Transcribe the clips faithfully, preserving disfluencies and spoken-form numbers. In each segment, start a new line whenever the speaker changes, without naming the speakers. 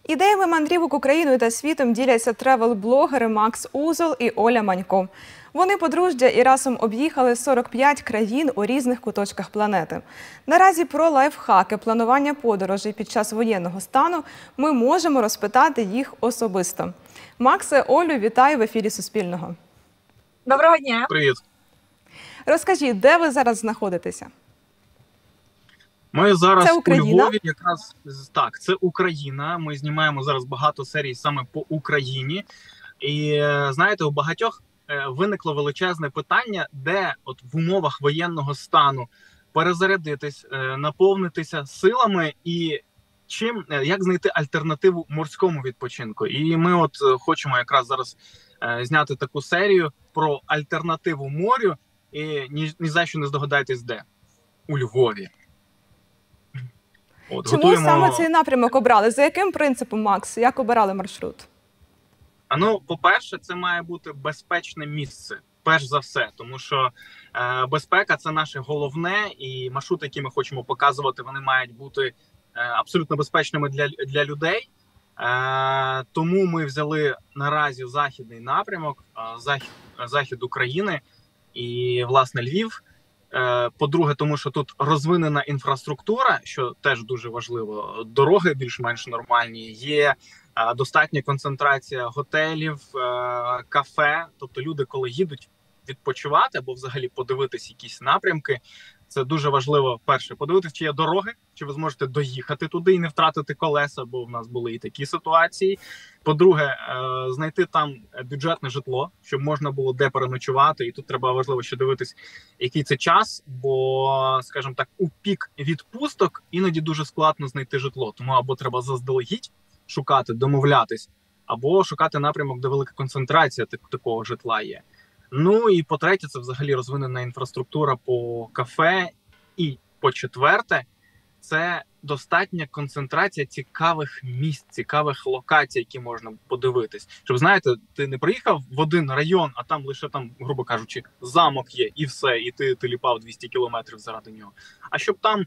Ідеями мандрівок Україною та світом діляться тревел-блогери Макс Узол і Оля Манько. Вони подружжя і разом об'їхали сорок п'ять країн у різних куточках планети. Наразі про лайфхаки планування подорожей під час воєнного стану ми можемо розпитати їх особисто. Максе, Олю, вітаю в ефірі Суспільного.
Доброго дня.
Привіт.
Розкажіть, де ви зараз знаходитеся?
Ми зараз
це
у
Україна?
Львові, якраз так, це Україна. Ми знімаємо зараз багато серій саме по Україні. І знаєте, у багатьох виникло величезне питання, де от в умовах воєнного стану перезарядитись, наповнитися силами і чим, як знайти альтернативу морському відпочинку. І ми от хочемо якраз зараз зняти таку серію про альтернативу морю. І ні, ні за що не здогадайтесь, де? У Львові. От,
Чому
готуємо...
саме цей напрямок обрали? За яким принципом, Макс? Як обирали маршрут?
А ну, по-перше, це має бути безпечне місце, перш за все. Тому що е, безпека – це наше головне, і маршрути, які ми хочемо показувати, вони мають бути е, абсолютно безпечними для, для людей. Е, тому ми взяли наразі західний напрямок, е, захід, захід України і, власне, Львів. По-друге, тому що тут розвинена інфраструктура, що теж дуже важливо. Дороги більш-менш нормальні, є достатня концентрація готелів, кафе. Тобто люди, коли їдуть відпочивати або взагалі подивитись якісь напрямки, це дуже важливо, перше, подивитися, чи є дороги, чи ви зможете доїхати туди і не втратити колеса, бо в нас були і такі ситуації. По-друге, знайти там бюджетне житло, щоб можна було де переночувати. І тут треба важливо ще дивитись, який це час, бо, скажімо так, у пік відпусток іноді дуже складно знайти житло. Тому або треба заздалегідь шукати, домовлятись, або шукати напрямок, де велика концентрація такого житла є. Ну і по-третє, це взагалі розвинена інфраструктура по кафе. І по-четверте, це достатня концентрація цікавих місць, цікавих локацій, які можна подивитись. Щоб, знаєте, ти не приїхав в один район, а там лише, там, грубо кажучи, замок є і все, і ти, ти ліпав двісті кілометрів заради нього. А щоб там,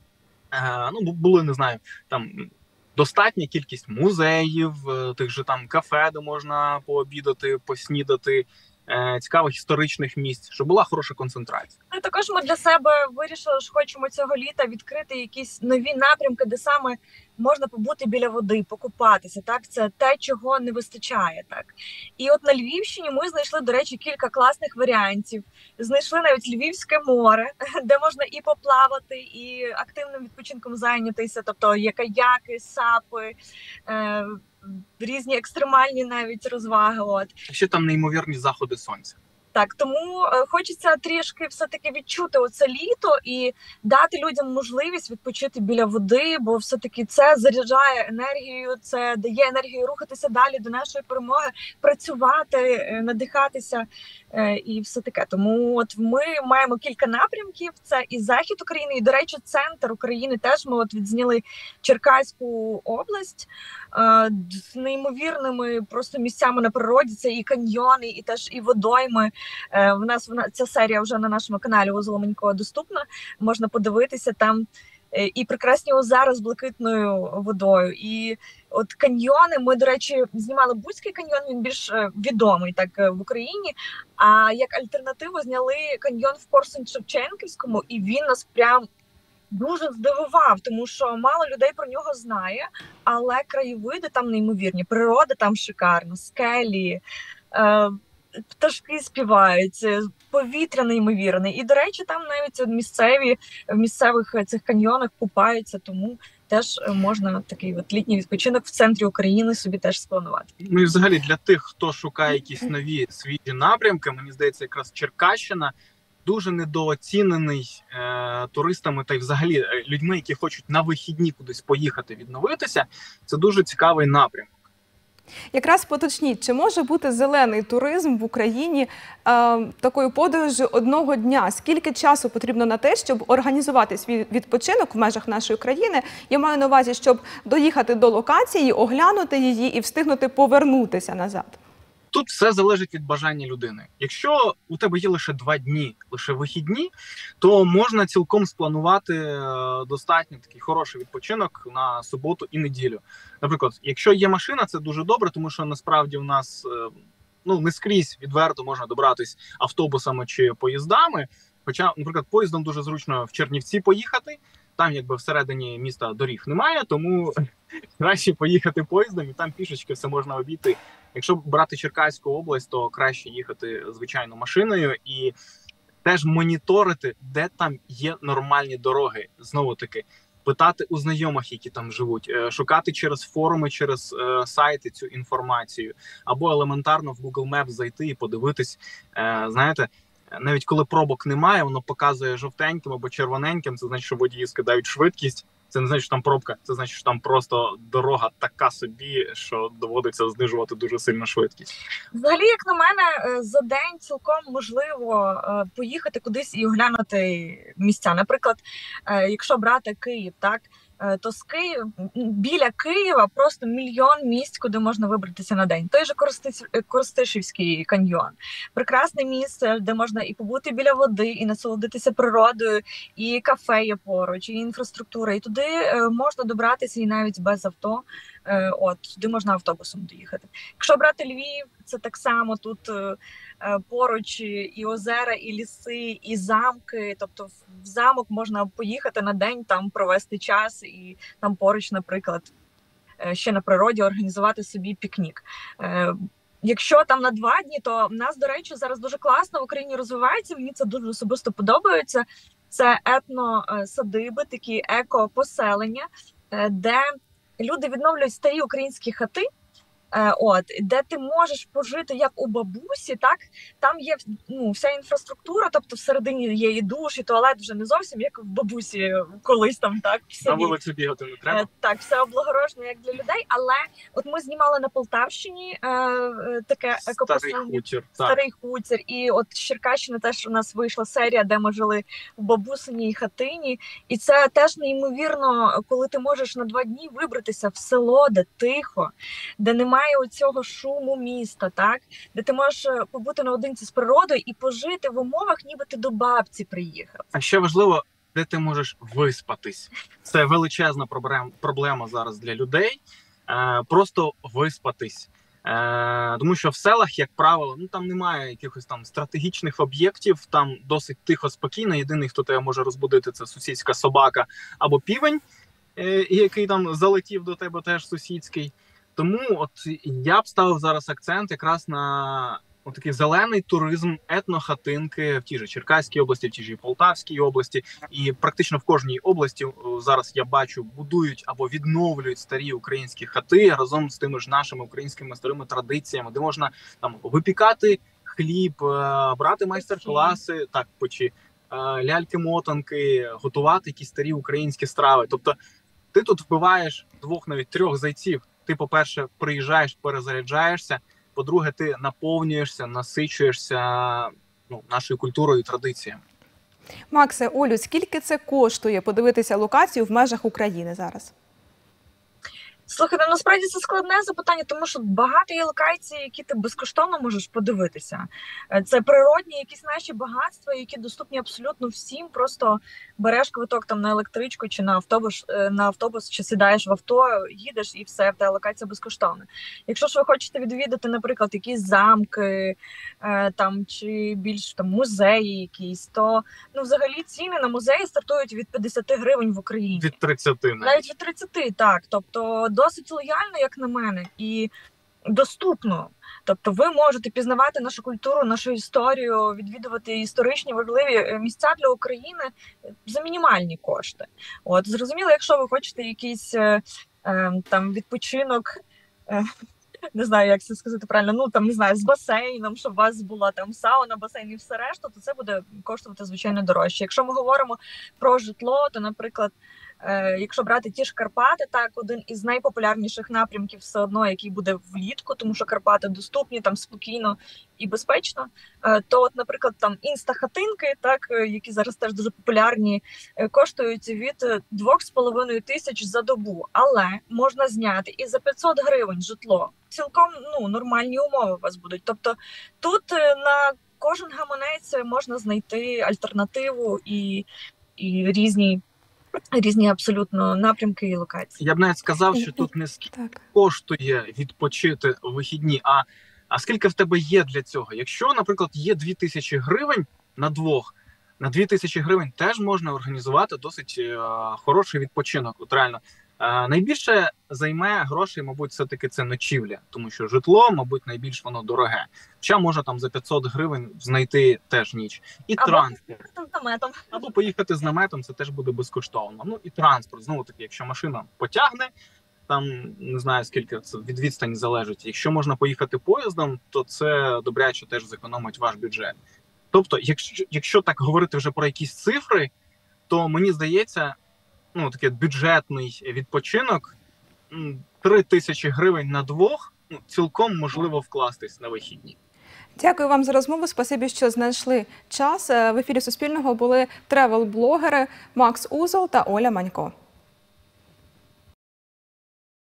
е, ну, були, не знаю, там достатня кількість музеїв, тих же там кафе, де можна пообідати, поснідати, цікавих історичних місць, щоб була хороша концентрація.
Ну, також ми для себе вирішили, що хочемо цього літа відкрити якісь нові напрямки, де саме можна побути біля води, покупатися. Так, це те, чого не вистачає. Так, і от на Львівщині ми знайшли, до речі, кілька класних варіантів. Знайшли навіть Львівське море, де можна і поплавати, і активним відпочинком зайнятися. Тобто є каяки, сапи, е різні екстремальні навіть розваги. От.
Ще там неймовірні заходи сонця.
Так, тому е, хочеться трішки все-таки відчути оце літо і дати людям можливість відпочити біля води, бо все-таки це заряджає енергію, це дає енергію рухатися далі до нашої перемоги, працювати, е, надихатися е, і все таке. Тому от ми маємо кілька напрямків, це і захід України, і, до речі, центр України теж. Ми от відзняли Черкаську область е, з неймовірними просто місцями на природі, це і каньйони, і теж і водойми. В нас вона ця серія вже на нашому каналі Узол Манько доступна. Можна подивитися там і прекрасні озера з блакитною водою, і от каньйони. Ми, до речі, знімали Буцький каньйон, він більш відомий так в Україні. А як альтернативу зняли каньйон в Корсунь-Шевченківському, і він нас прям дуже здивував, тому що мало людей про нього знає, але краєвиди там неймовірні, природа там шикарна, скелі. Пташки співають, повітря неймовірне. І, до речі, там навіть місцеві в місцевих цих каньйонах купаються, тому теж можна такий от літній відпочинок в центрі України собі теж спланувати.
Ну і взагалі для тих, хто шукає якісь нові свіжі напрямки, мені здається, якраз Черкащина дуже недооцінений е, туристами та й взагалі людьми, які хочуть на вихідні кудись поїхати, відновитися. Це дуже цікавий напрямок.
Якраз поточніть, чи може бути зелений туризм в Україні е, такою подорожю одного дня? Скільки часу потрібно на те, щоб організувати свій відпочинок в межах нашої країни? Я маю на увазі, щоб доїхати до локації, оглянути її і встигнути повернутися назад.
Тут все залежить від бажання людини. Якщо у тебе є лише два дні, лише вихідні, то можна цілком спланувати достатньо такий хороший відпочинок на суботу і неділю. Наприклад, якщо є машина, це дуже добре, тому що насправді у нас ну, не скрізь відверто можна добратись автобусами чи поїздами. Хоча, наприклад, поїздом дуже зручно в Чернівці поїхати, там якби всередині міста доріг немає, тому краще поїхати поїздом і там пішечки все можна обійти. Якщо брати Черкаську область, то краще їхати, звичайно, машиною і теж моніторити, де там є нормальні дороги. Знову-таки, питати у знайомих, які там живуть, шукати через форуми, через е, сайти цю інформацію, або елементарно в Google Maps зайти і подивитись, е, знаєте, навіть коли пробок немає, воно показує жовтеньким або червоненьким, це значить, що водії скидають швидкість, це не значить, що там пробка, це значить, що там просто дорога така собі, що доводиться знижувати дуже сильно швидкість.
Взагалі, як на мене, за день цілком можливо поїхати кудись і оглянути місця. Наприклад, якщо брати Київ, так, то з Києва, біля Києва просто мільйон місць, куди можна вибратися на день. Той же Коростишівський каньйон. Прекрасне місце, де можна і побути біля води, і насолодитися природою, і кафе є поруч, і інфраструктура. І туди можна добратися і навіть без авто. От, туди можна автобусом доїхати. Якщо брати Львів, це так само, тут поруч і озера, і ліси, і замки. Тобто в замок можна поїхати на день, там провести час і там поруч, наприклад, ще на природі організувати собі пікнік. Якщо там на два дні, то в нас, до речі, зараз дуже класно в Україні розвивається, мені це дуже особисто подобається. Це етносадиби, такі еко-поселення, де люди відновлюють старі українські хати, от, де ти можеш пожити як у бабусі, так? Там є ну, вся інфраструктура, тобто всередині є і душ, і туалет, вже не зовсім як в бабусі колись там, так?
На вулицю бігати не треба.
Так, все облагорожено як для людей, але от ми знімали на Полтавщині е, таке екопоселення.
Старий хутір.
Старий хутір. І от з Черкащини теж у нас вийшла серія, де ми жили в бабусиній хатині. І це теж неймовірно, коли ти можеш на два дні вибратися в село, де тихо, де немає оцього шуму міста, так? Де ти можеш побути наодинці з природою і пожити в умовах, ніби ти до бабці приїхав.
А ще важливо, де ти можеш виспатись. Це величезна проблема зараз для людей. Просто виспатись. Тому що в селах, як правило, ну там немає якихось там стратегічних об'єктів, там досить тихо, спокійно. Єдиний, хто тебе може розбудити, це сусідська собака або півень, який там залетів до тебе теж сусідський. Тому от я б ставив зараз акцент якраз на такий зелений туризм, етнохатинки в тій же Черкаській області, в тій же Полтавській області. І практично в кожній області зараз я бачу, будують або відновлюють старі українські хати разом з тими ж нашими українськими старими традиціями, де можна там випікати хліб, брати майстер-класи, так, почі, ляльки-мотанки, готувати якісь старі українські страви. Тобто ти тут вбиваєш двох, навіть трьох зайців. Ти, по-перше, приїжджаєш, перезаряджаєшся, по-друге, ти наповнюєшся, насичуєшся ну, нашою культурою і традиціями.
Максе, Олю, скільки це коштує подивитися локацію в межах України зараз?
Слухайте, насправді це складне запитання, тому що багато є локацій, які ти безкоштовно можеш подивитися. Це природні якісь наші багатства, які доступні абсолютно всім. Просто береш квиток там на електричку чи на автобус, на автобус, чи сідаєш в авто, їдеш і все, та локація безкоштовна. Якщо ж ви хочете відвідати, наприклад, якісь замки там чи більш там музеї якісь, то ну взагалі ціни на музеї стартують від п'ятдесят гривень в Україні.
Від тридцяти. Навіть,
навіть від тридцяти, так. Тобто досить лояльно, як на мене, і доступно. Тобто ви можете пізнавати нашу культуру, нашу історію, відвідувати історичні важливі місця для України за мінімальні кошти. От, зрозуміло, якщо ви хочете якийсь е, е, там відпочинок, е, не знаю, як це сказати правильно, ну там, не знаю, з басейном, щоб у вас була там сауна, басейн і все решта, то це буде коштувати, звичайно, дорожче. Якщо ми говоримо про житло, то, наприклад, Е, якщо брати ті ж Карпати, так, один із найпопулярніших напрямків все одно, який буде влітку, тому що Карпати доступні, там спокійно і безпечно. Е, то, от, наприклад, там інстахатинки, так, е, які зараз теж дуже популярні, е, коштують від двох з половиною тисяч за добу, але можна зняти і за п'ятсот гривень житло. Цілком, ну, нормальні умови у вас будуть. Тобто тут е, на кожен гаманець можна знайти альтернативу і, і різні Різні абсолютно напрямки і локації.
Я б навіть сказав, що тут не скільки
Так.
коштує відпочити у вихідні, а, а скільки в тебе є для цього. Якщо, наприклад, є дві тисячі гривень на двох, на дві тисячі гривень теж можна організувати досить е, хороший відпочинок. От реально. Е, найбільше займе грошей, мабуть, все-таки це ночівля, тому що житло, мабуть, найбільш воно дороге. Хоча можна там за п'ятсот гривень знайти теж ніч. І
Або
транспорт.
з наметом.
Або поїхати з наметом, це теж буде безкоштовно. Ну і транспорт, знову таки, якщо машина потягне, там не знаю скільки це від відстані залежить. Якщо можна поїхати поїздом, то це добряче теж зекономить ваш бюджет. Тобто, якщо, якщо так говорити вже про якісь цифри, то мені здається, ну такий бюджетний відпочинок, три тисячі гривень на двох, ну, цілком можливо вкластись на вихідні.
Дякую вам за розмову. Спасибі, що знайшли час. В ефірі Суспільного були тревел-блогери Макс Узол та Оля Манько.